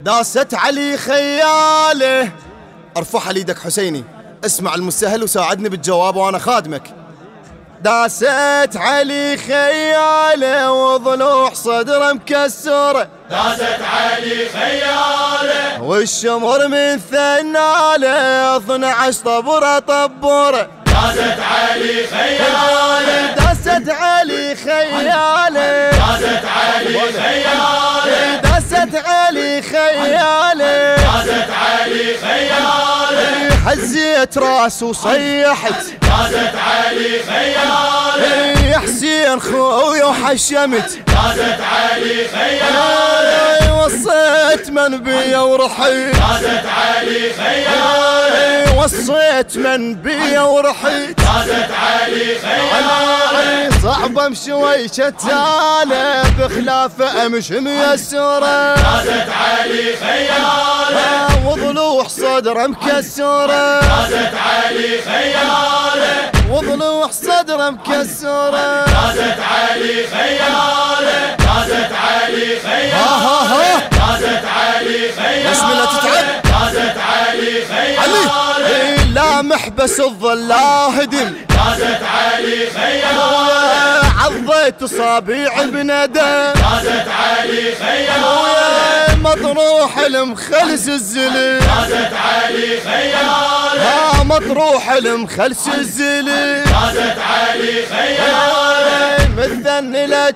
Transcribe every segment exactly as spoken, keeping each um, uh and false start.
داست علي خياله. ارفعها ليدك حسيني، اسمع المستهل وساعدني بالجواب وانا خادمك. داست علي خياله وضلوع صدره مكسره، داست علي خياله والشمر من ثناله اثنى عشر طبره طبوره. داست علي خياله داست علي خياله داست علي خياله داست علي خياله داست علي خياله حزيت راس وصيحت، داست علي خياله يا حسين خويا وحشمت، داست علي خياله وصيت من بيا ورحيت، داست علي خياله وصيت من بيا ورحيت، داست علي خياله صعبة مشوي شتالة بخلافه امشي ميسرة، داست علي خياله وضلوع صدره مكسرة، داست علي خياله وضلوع صدره مكسرة. داست علي خياله داست علي ها ها خياله ها داست علي خياله بسم الله تتعب. داست علي خياله علي لا محبس الظل لا هدم، داست علي خياله عضيت اصابيع بندم، داست علي خياله مطروح المخلس الزلي، داست علي خياله ها مطروح المخلس الزلي، داست علي خياله مثني لا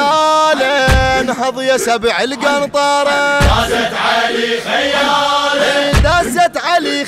شتاله نهض يا سبع القنطره، داست علي خياله داست علي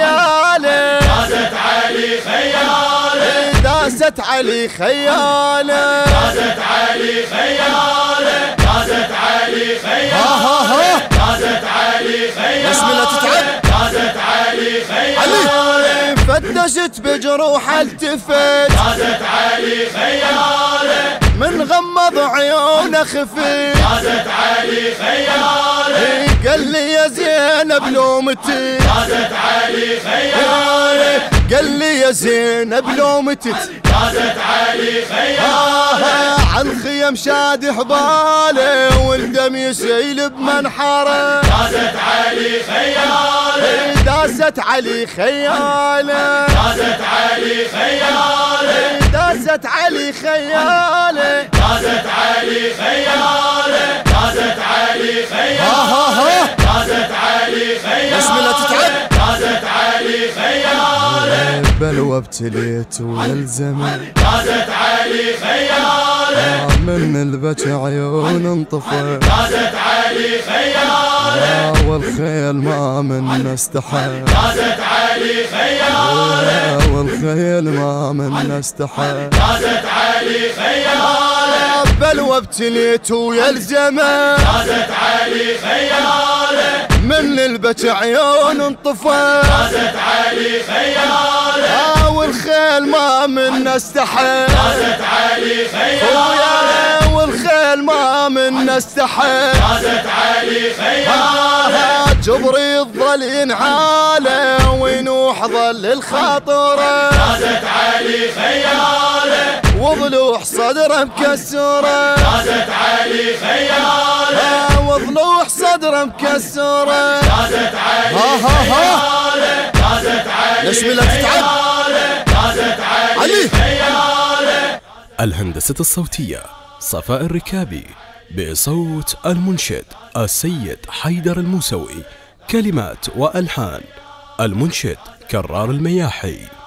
خياله داست علي خياله داست علي خياله. داست علي خياله داست علي ها ها خياله ها داست علي خياله بسم الله تتعب. داست علي خياله علي فتشت بجروح التفت، داست علي خياله من غمض عيونه خفيت، داست علي خياله قال لي يا زينب لومتي، داست علي خياله قال لي يا زينب لومتك، داست علي خياله عن خيم شاد حباله والدم يسيل بمنحره، داست علي خياله داست علي خياله داست علي خياله داست علي خياله. داست علي خياله داست علي ها ها خياله ها داست علي خياله بسم الله تتعب. داست علي خياله بلوى ابتليت والزمن، داست علي خياله من البكى عيون انطفى، داست علي خياله والخيل ما من استحى، داست علي خياله والخيل ما من استحى، داست علي خياله بلوى ابتليت ويا الزمن، داست علي خياله من البكى عيون انطفى، داست علي خياله والخيل ما من استحى، داست علي خياله والخيل ما من استحى، داست علي خياله جبريل ظل ينعاله وينوح ظل الخاطره، داست علي خياله وضلوع صدره مكسره، داست علي خياله وضلوع صدره مكسره. داست علي ها ها ها خياله داست علي بسم الله تتعب. خياله داست علي علي. خياله الهندسة الصوتية صفاء الركابي، بصوت المنشد السيد حيدر الموسوي، كلمات وألحان المنشد كرار المياحي.